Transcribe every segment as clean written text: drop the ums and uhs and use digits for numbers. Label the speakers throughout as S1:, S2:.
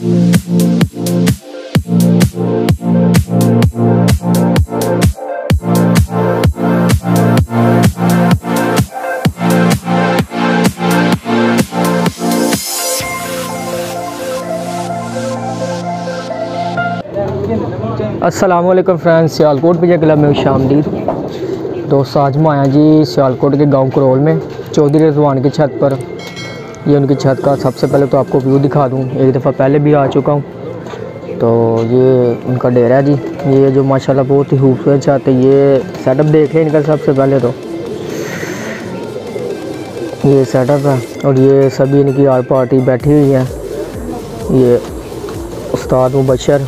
S1: अस्सलामुअलैकुम friends, Sialkot pigeon club में शामदीद। दोस्तों, आज हम आए जी सियालकोट के गांव करोल में चौधरी रिजवान की छत पर। ये उनकी छत का सबसे पहले तो आपको व्यू दिखा दूं। एक दफ़ा पहले भी आ चुका हूं। तो ये उनका डेरा है जी। ये जो माशाल्लाह बहुत ही खूबसूरत छत है। ये सेटअप देख लें इनका। सबसे पहले तो ये सेटअप है और ये सभी इनकी आर पार्टी बैठी हुई है। ये उस्ताद मुबशर,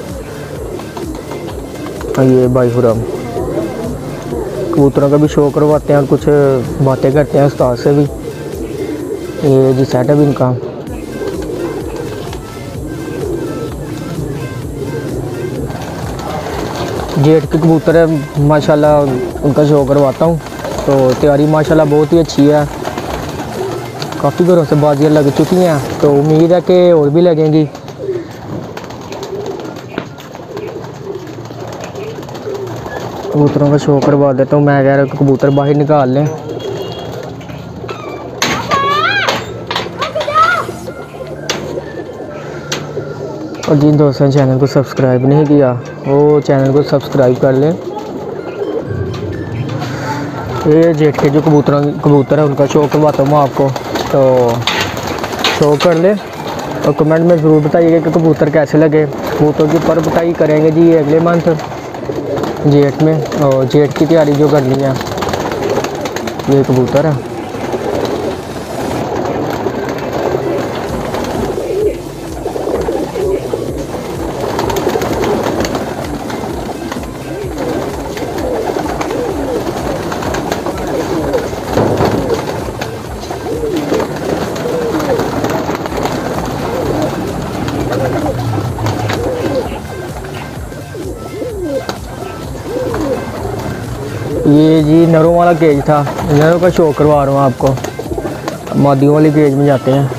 S1: ये भाई खुरम। कबूतरों का भी शो करवाते हैं और कुछ बातें करते हैं उस्ताद से भी। ये जी सेटअप इनका। जेठ के कबूतर है माशाल्लाह, उनका शो करवाता हूँ। तो तैयारी माशाल्लाह बहुत ही अच्छी है। काफ़ी घरों से बाजियाँ लग चुकी हैं, तो उम्मीद है कि और भी लगेंगी। कबूतरों का शो करवा देता हूँ। मैं कह रहा हूँ कबूतर बाहर निकाल लें। और जिन दोस्तों ने चैनल को सब्सक्राइब नहीं किया वो चैनल को सब्सक्राइब कर लें। ये जेठ के जो कबूतर है उनका शो करवाता हूँ मैं आपको, तो शो कर ले। और कमेंट में ज़रूर बताइएगा कि कबूतर कैसे लगे। कबूतर की पर बताई करेंगे जी अगले मंथ जेठ में। और जेठ की तैयारी जो करनी है। ये कबूतर है। ये जी नरों वाला केज था। नरों का शो करवा रहा हूँ आपको। मादियों वाली केज में जाते हैं।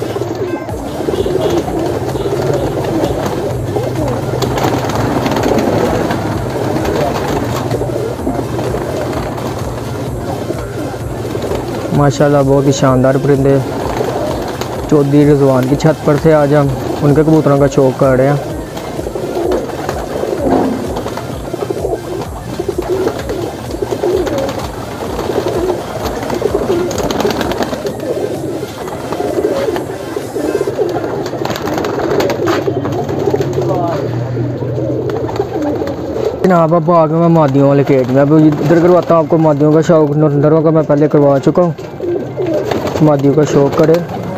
S1: माशाल्लाह बहुत ही शानदार परिंदे चौधरी रिजवान की छत पर थे। आज हम उनके कबूतरों का शो कर रहे हैं। जनाब अब आ गया मैं मादियों वाले केज में। अब इधर करवाता हूँ आपको मादियों का शौक। नरों का मैं पहले करवा चुका हूँ। मादियों का शौक करे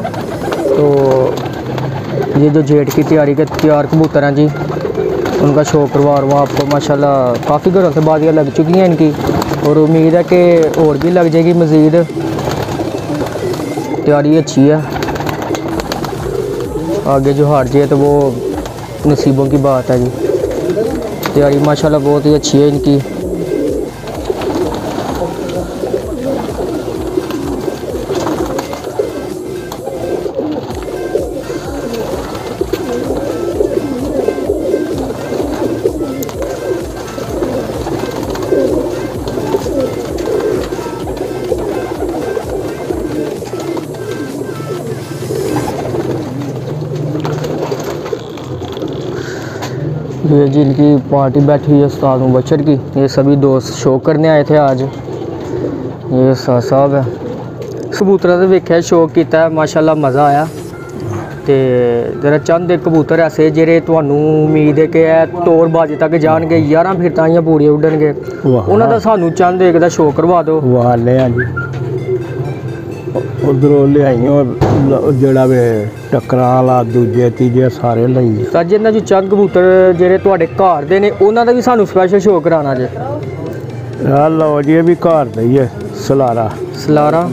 S1: तो ये जो जेठ की तैयारी के तैयार कबूतर हैं जी, उनका शो करवा रहा हूँ आपको। माशाल्लाह काफ़ी घरों से बाजियाँ लग चुकी हैं इनकी और उम्मीद है कि और भी लग जाएगी मज़ीद। तैयारी अच्छी है। आगे जो हार जाए तो वो नसीबों की बात है जी। तैयारी माशाल्लाह बहुत ही अच्छी है इनकी। ये जिनकी पार्टी बैठी हुई है उस्ताद मुबशर की। ये सभी दोस्त शो करने आए थे आज। ये उस्ताद साहब है। कबूतर से वेख्या शो किया, माशाल्लाह मज़ा आया। तो जरा चंद कबूतर ऐसे जेरे तुहानू उम्मीद है कि तौर बाजी तक जाएंगे, 11 फिर ताइयां पूड़े उड्डणगे। उन्होंने सानू चंद एक दा शो करवा दो।
S2: उधरों लियाई जड़ा वे टक्करां वाला दूजे तीजे सारे लई।
S1: सर जी जो चंद कबूतर जेरे तुहाडे घर दे ने उन्हां दा भी सानू स्पैशल शो कराना जे।
S2: लो जी ये भी घर दा ही है। सलारा
S1: सलारा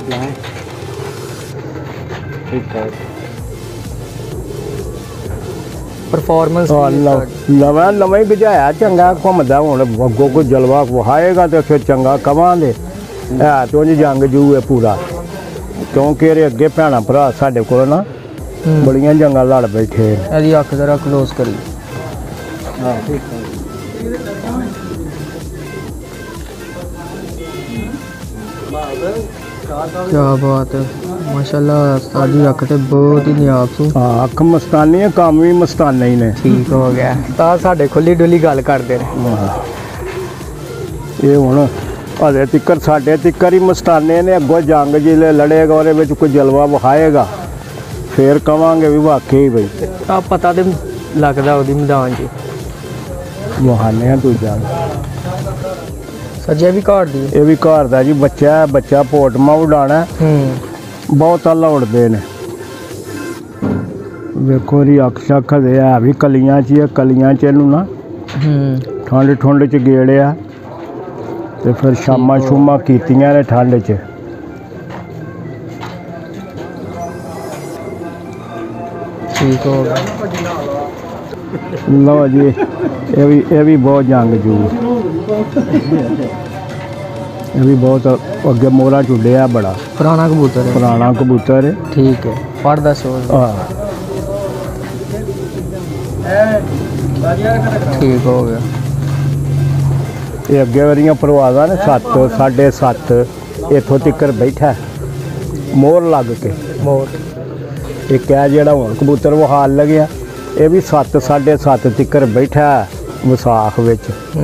S1: परफॉर्मेंस
S2: नवा नवा ही भिजाया चंगा घूमदा। हुण अगों कोई जलवा वहाएगा तो फिर चंगा कवांगे। है तो जंग जू है पूरा, क्योंकि ये अगे भैन भरा साढ़े को ना बड़ियां जंगा लड़ बैठे ने।
S1: ਇਹਦੀ ਅੱਖ ਜ਼ਰਾ ਕਲੋਜ਼ ਕਰੀ। क्या बात है माशाल्लाह उस्ताद जी अख ते बहुत ही नियाब सू।
S2: हाँ अख मस्तानी है, काम भी मस्ताना ही ने।
S1: ठीक हो गया उस्ताद साडे खुली डुली गल करदे ने।
S2: ये हुण हले तिक्कर साडे तिक्कर ही मस्ताने ने, अगों जंग जिले लड़ेगा और विच कोई जलवा विखाएगा फिर कवांगे भी वाकई बई
S1: आ पता ते लगदा ओदी मैदान च
S2: वहाने दूजा।
S1: सज्जे भी घाट दी
S2: ये भी घर दा जी बच्चा है, बच्चा पोटमा उड़ाना बहुत हल्ला उड़दे ने। देखो जी अख शख दे है भी कलियां च, कलियां च इनू ना ठंड ठुंड च गेड़िया ते फिर शामां शूमां कीतियां ने ठंड च।
S1: ठीक हो गया।
S2: लो जी ये भी बहुत जंग जू, ये भी बहुत अगे मोहरा चुड़िया बड़ा
S1: पुराना कबूतर है।
S2: पुराना कबूतर है।
S1: ठीक है पढ़दा शो। ठीक हो गया।
S2: ये अगे वारियां परवाजा ने 7 7.5 इथों तिक्कर बैठा मोहर लग के।
S1: मोर
S2: एक है जेड़ा हुण कबूतर वहाल लग्या ये भी 7 7.5 तिक्कर बैठा विसाख विच।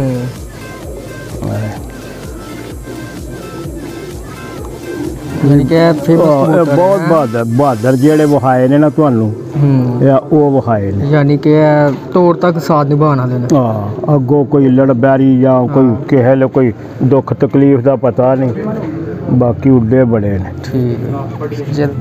S1: यानी कि
S2: बहुत बहादुर जेड़े वहाए ने ना तुहानू वो वहाए ने।
S1: यानी कि तौर तक साथ निभाना देना।
S2: हाँ अगों कोई लड़ बैरी या कोई किसे कोई दुख तकलीफ का पता नहीं, बाकी उड्डे बड़े ने।
S1: ठीक है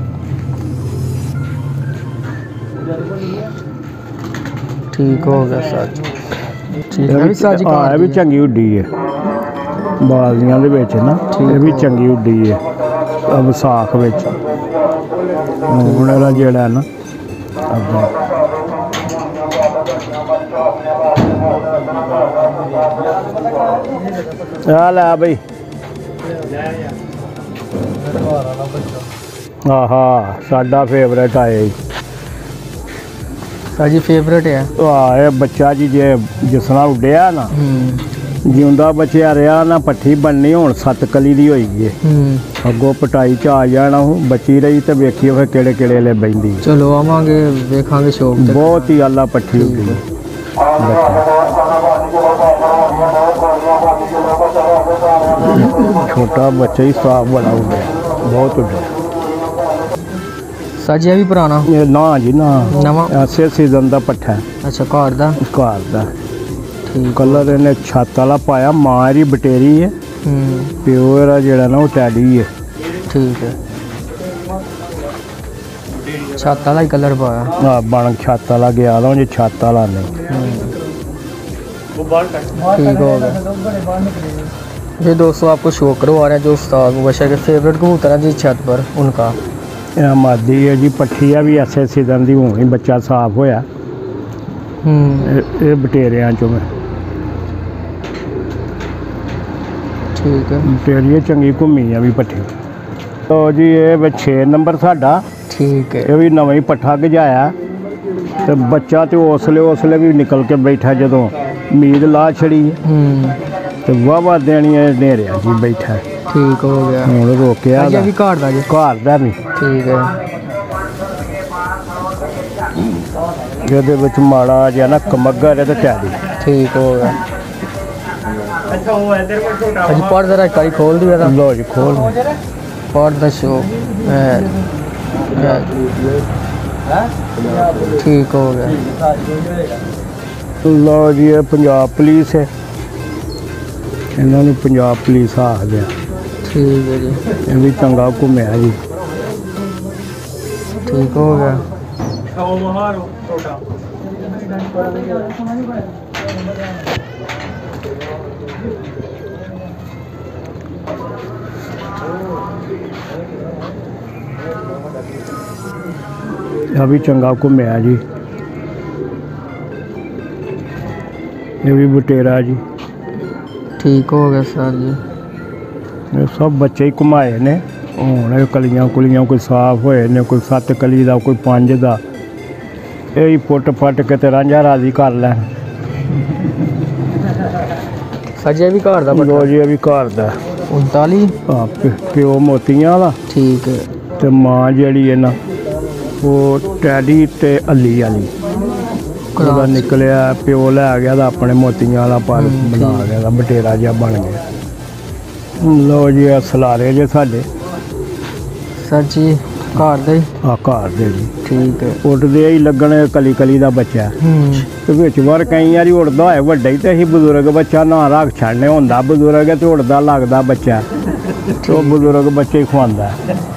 S1: ठीक हो गया सच। ठीक है
S2: ये भी चंगी उड्डी है बाजियां दे विच ना, ये भी चंगी उड्डी है विसाख विच। हुण इहदा जेड़ा ना आ लै बई आहा साडा फेवरेट आया
S1: साजी फेवरेट है।
S2: ये बच्चा जी जे जिसना उड्डिया ना जिंदा बचिया रहा ना पट्ठी बननी हुण 7 कली दी होई है। अगों पटाई च आ जाना हूँ बची रही तो वेखियो फिर केड़े केड़े ले बहिंदी।
S1: चलो आवांगे वेखांगे शौक ते।
S2: बहुत ही आला पट्ठी उड्डी छोटा बच्चा ही साफ बड़ा उड्डिया बहुत उड्डिया।
S1: सज भी पुराना
S2: ये ना जी ना
S1: नवा
S2: ऐसे सीजन का पट्ठा है।
S1: अच्छा घर दा
S2: ठीक। कलर इन्हें छत वाला पाया, मां री बटेरी है, प्यो एरा जेड़ा ना वो टैडी है।
S1: ठीक है छत वाला ही कलर पाया।
S2: हाँ बन छत वाला गया था जी, छत वाला नहीं।
S1: ठीक हो गया। ये दोस्तों आपको शो करवा रहे हैं जो उस्ताद मुबशर के फेवरेट कबूतर हैं जी छत पर उनका।
S2: मादी है जी पट्ठी है भी ऐसे सीजन की होनी, बच्चा साफ होया ये बटेरिया चो मैं।
S1: ठीक है
S2: बटेरिया चंगी घूमी है भी पट्ठी। तो जी ये 6 नंबर साडा।
S1: ठीक है
S2: ये भी नवा ही पट्ठा गजाया तो बच्चा तो उसले भी निकल के बैठा जो मीद ला छड़ी तो वाह देनी है नेरिया जी बैठा।
S1: ठीक हो गया।
S2: हूँ रोकया
S1: भी घर दा जी।
S2: घर दा भी
S1: ठीक है
S2: ਜਿਹਦੇ ਵਿੱਚ ਮਾੜਾ ਜਿਹਾ ਨਾ ਕਮੱਗਰ ਹੈ ਤੇ ਟੈਡੀ।
S1: ठीक हो गया। अजी पढ़ जरा करी खोल दिया था।
S2: लो जी खोल
S1: पढ़ द शो। ठीक हो गया।
S2: लो जी ये पंजाब पुलिस है, इन्होंने पंजाब पुलिस आखदे आ।
S1: ठीक है जी
S2: ये भी चंगा घूमिया जी।
S1: ठीक हो गया।
S2: ये भी चंगा घूमिया जी। ये भी बटेरा जी।
S1: ठीक हो गया सर जी।
S2: ये सब बच्चे ही घुमाए ने। ਹੁਣ ਇਹ ਕਲੀਆਂ ਕੁਲੀਆਂ ਕੋਈ ਸਾਫ਼ ਹੋਏ ਨੇ, ਕੋਈ 7 ਕਲੀ ਦਾ, ਕੋਈ 5 ਦਾ, ਇਹ ਹੀ ਪੁੱਟ ਫੱਟ ਕੇ ਤੇ ਰਾਂਝਾ ਰਾਜ਼ੀ ਕਰ ਲੈਣ।
S1: ਸਜੇ ਵੀ ਘਰ ਦਾ
S2: ਲੋ ਜੀ ਇਹ ਵੀ ਘਰ ਦਾ
S1: 39
S2: ਪਿਓ ਮੋਤੀਆਂ ਵਾਲਾ
S1: ਠੀਕ ਹੈ।
S2: ਤੇ ਮਾਂ ਜਿਹੜੀ ਹੈ ਨਾ ਉਹ ਟੈਡੀ ਤੇ ਅੱਲੀ ਵਾਲੀ। ਉਹਦਾ ਨਿਕਲਿਆ ਪਿਓ ਲੈ ਗਿਆ ਤਾਂ ਆਪਣੇ ਮੋਤੀਆਂ ਵਾਲਾ ਪਰ ਬਣਾ ਗਿਆ ਦਾ ਬਟੇਰਾ ਜਿਹਾ ਬਣ ਗਿਆ। ਲੋ ਜੀ ਇਹ ਸਲਾਰੇ ਜੇ ਸਾਡੇ
S1: ਸਰ ਜੀ ਘਰ ਦੇ
S2: ਆ ਘਰ ਦੇ ਜੀ
S1: ਠੀਕ ਹੈ।
S2: ਉੱਡਦੇ ਹੀ ਲੱਗਣ ਕਲੀ ਕਲੀ ਦਾ ਬੱਚਾ ਤੇ ਵਿੱਚ ਵਾਰ ਕਈ ਵਾਰੀ ਉੜਦਾ ਹੋਏ ਵੱਡਾ ਹੀ ਤੇ ਅਸੀਂ ਬਜ਼ੁਰਗ ਬੱਚਾ ਨਾ ਰੱਖ ਛੱਡਨੇ ਹੁੰਦਾ ਬਜ਼ੁਰਗ ਤੇ ਉੜਦਾ ਲੱਗਦਾ ਬੱਚਾ ਤੇ ਉਹ ਬਜ਼ੁਰਗ ਬੱਚੇ ਹੀ ਖਵਾਉਂਦਾ।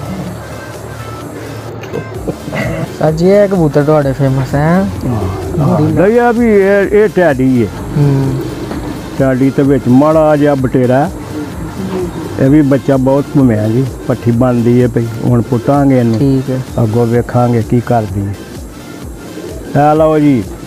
S1: ਸਰ ਜੀ ਇਹ ਕਬੂਤਰ ਤੁਹਾਡੇ ਫੇਮਸ ਹੈ?
S2: ਦਈਆ ਵੀ ਇਹ ਟੈਡੀ ਹੈ। ਟੈਡੀ ਤੇ ਵਿੱਚ ਮਾੜਾ ਜਿਹਾ ਬਟੇਰਾ। ਇਹ ਵੀ ਬੱਚਾ ਬਹੁਤ ਘੁੰਮਿਆ ਜੀ, ਪੱਠੀ ਬਣਦੀ ਹੈ ਪਈ, ਹੁਣ ਪੁੱਟਾਂਗੇ ਇਹਨੂੰ,
S1: ਠੀਕ ਹੈ।
S2: ਅੱਗੋਂ ਵੇਖਾਂਗੇ ਕੀ ਕਰਦੀ ਹੈ। ਲਓ ਜੀ